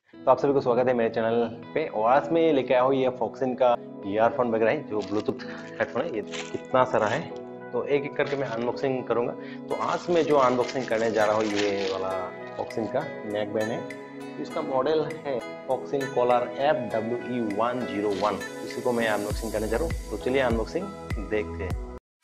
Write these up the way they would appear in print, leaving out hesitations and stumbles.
तो आप सभी को स्वागत है मेरे चैनल पे। और आज मैं लेके आया हूँ ये फॉक्सिन का ईयरफोन वगैरह है, जो ब्लूटूथ हेडफोन है। ये कितना सारा है तो एक एक करके मैं अनबॉक्सिंग करूंगा। तो आज मैं जो अनबॉक्सिंग करने जा रहा हूँ ये वाला फॉक्सिन का नेक बैंड है। तो इसका मॉडल है फॉक्सिन कॉलर FWE101। इसी को मैं अनबॉक्सिंग करने जा रहा हूँ। तो चलिए अनबॉक्सिंग देखते हैं।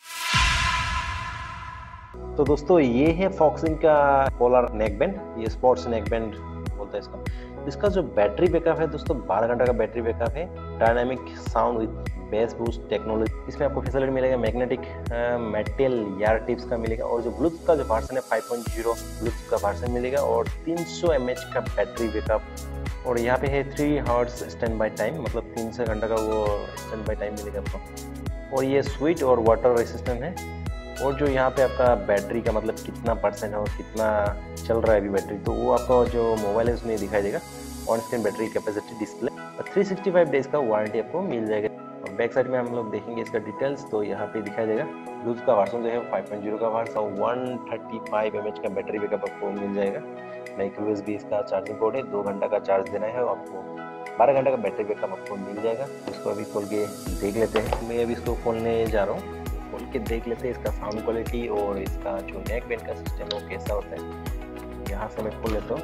तो दोस्तों ये है फॉक्सिन का कॉलर नेक बैंड, ये स्पोर्ट्स नेक बैंड बोलता है इसका जो बैटरी बैकअप है दोस्तों 12 घंटा का बैटरी बैकअप है। Dynamic sound with bass boost technology, इसमें आपको फैसिलिटी मिलेगा। मैग्नेटिक मेटल ईयर टिप्स का मिलेगा और जो ब्लूटूथ का जो वर्जन है 5.0 ब्लूटूथ का वर्जन मिलेगा और 300 mAh का बैटरी बैकअप। और यहाँ पे है 3 हर्ट्ज स्टैंड बाय टाइम, मतलब 300 घंटा का वो स्टैंड बाय टाइम मिलेगा आपको। और ये स्वीट और वाटर रेसिस्टेंट है। और जो यहाँ पे आपका बैटरी का मतलब कितना परसेंट है और कितना चल रहा है अभी बैटरी, तो वो आपको जो मोबाइल है उसमें दिखाई देगा। On screen battery capacity display और 365 डेज का वारंटी आपको मिल जाएगा। और बैक साइड में हम लोग देखेंगे इसका डिटेल्स, तो यहाँ पे दिखाई देगा ब्लूटूथ का वर्जन जो है 5.0 का वर्जन और 135 mAh का बैटरी बैकअप आपको मिल जाएगा। माइक्रो USB इसका चार्जिंग पोर्ट है, 2 घंटा का चार्ज देना है और आपको 12 घंटा का बैटरी बैकअप आपको मिल जाएगा। इसको अभी खोल के देख लेते हैं। मैं अभी इसको खोलने जा रहा हूँ, खोल के देख लेते हैं इसका साउंड क्वालिटी और इसका जो नेक बैंड का सिस्टम है वो कैसा होता है। यहाँ से मैं खोल लेता हूँ।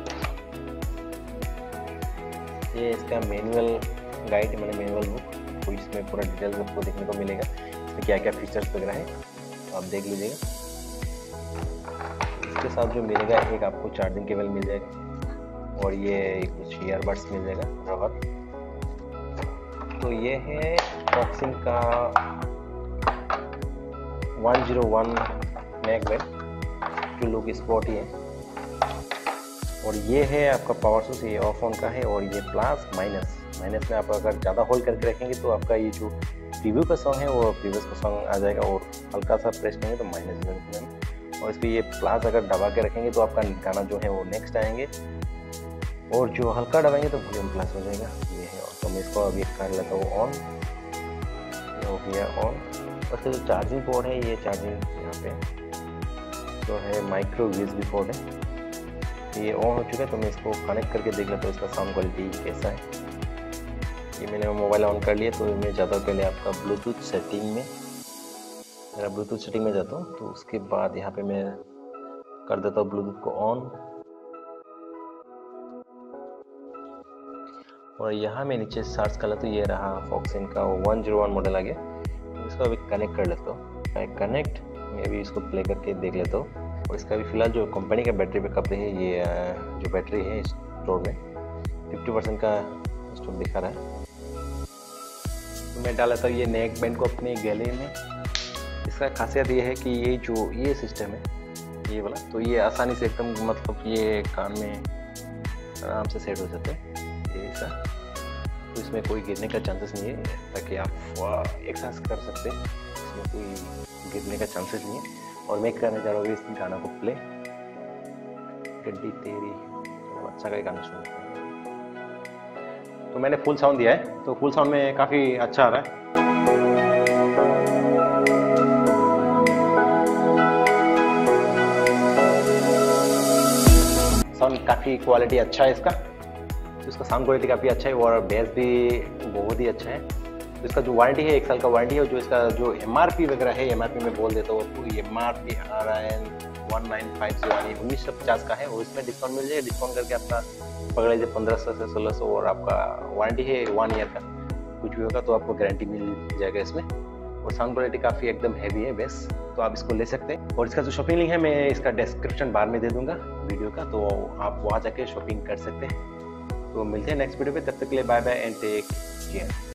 ये इसका मैनुअल गाइड मैंने मैनुअल बुक, तो इसमें पूरा डिटेल्स आपको देखने को मिलेगा। इसमें क्या क्या फीचर्स वगैरह है तो आप देख लीजिएगा। इसके साथ जो मिलेगा एक आपको चार्जिंग केबल मिल जाएगा और ये कुछ ईयरबड्स मिल जाएगा रबर। तो ये है फॉक्सिन का 101 नेक बैंड जो लुक स्पोर्ट ही है। और ये है आपका पावर सोर्स, ये ऑफ ऑन का है। और ये प्लस माइनस में आप अगर ज़्यादा होल्ड करके रखेंगे तो आपका ये जो प्रीव्यू का सॉन्ग है वो प्रीवियस का सॉन्ग आ जाएगा और हल्का सा प्रेस करेंगे तो माइनस में। और इस पर ये प्लस अगर दबा के रखेंगे तो आपका गाना जो है वो नेक्स्ट आएंगे और जो हल्का दबाएंगे तो वॉल्यूम प्लस हो जाएगा। ये है। और तो मैं इसको अभी कर लेता हूँ ऑन, ये हो गया ऑन। उसका जो चार्जिंग पोर्ट है, ये चार्जिंग यहाँ पे जो है माइक्रो USB पोर्ट है, ये ऑन हो चुका है। तो मैं इसको कनेक्ट करके देख लेता हूँ इसका साउंड क्वालिटी कैसा है। ये मैंने मोबाइल ऑन कर लिया। तो मैं जाता हूँ पहले आपका ब्लूटूथ सेटिंग में, मेरा ब्लूटूथ सेटिंग में जाता हूँ। तो उसके बाद यहाँ पे मैं कर देता हूँ ब्लूटूथ को ऑन। और यहाँ मैं नीचे सर्च कर लेता हूँ, ये रहा फॉक्सिन का 101 मॉडल आ गया। इसको अभी कनेक्ट कर लेता हूँ। कनेक्ट मैं अभी इसको प्ले करके देख लेता हूँ। और इसका भी फिलहाल जो कंपनी का बैटरी बैकअप है, ये जो बैटरी है स्टोर में 50% का स्टोर दिखा रहा है। तो मैं डाल लेता हूँ ये नेक बैंड को अपने गले में। इसका खासियत ये है कि ये जो ये सिस्टम है ये वाला, तो ये आसानी से एकदम मतलब ये कान में आराम से सेट हो जाता है ये ऐसा। तो इसमें कोई गिरने का चांसेस नहीं है, ताकि आप एक्सरसाइज कर सकते हैं। इसमें कोई गिरने का चांसेस नहीं है। और मैं करने जा रहा हूँ इस गाना को प्ले, गड्डी तेरी, अच्छा का गाना सुनते हैं। तो मैंने फुल साउंड दिया है, तो फुल साउंड में काफ़ी अच्छा आ रहा है। साउंड काफ़ी क्वालिटी अच्छा है इसका, तो इसका साउंड क्वालिटी काफ़ी अच्छा है और बेस भी बहुत ही अच्छा है। तो इसका जो वारंटी है 1 साल का वारंटी है। और जो इसका जो MRP वगैरह है, MRP में बोल देता हूँ आपको, MRP आ रहा है 1950 1950 का है। और इसमें डिस्काउंट मिल जाएगा। डिस्काउंट करके आपका पकड़ लीजिए 1500 से 1600। और आपका वारंटी है 1 ईयर का, कुछ भी होगा तो आपको गारंटी मिल जाएगा इसमें। और साउंड क्वालिटी काफ़ी एकदम हैवी है बेस, तो आप इसको ले सकते हैं। और इसका जो शॉपिंग लिंक है मैं इसका डिस्क्रिप्शन बार में दे दूंगा वीडियो का, तो आप वहाँ जाके शॉपिंग कर सकते हैं। तो मिलते हैं नेक्स्ट वीडियो पे, तब तक के लिए bye bye and take care.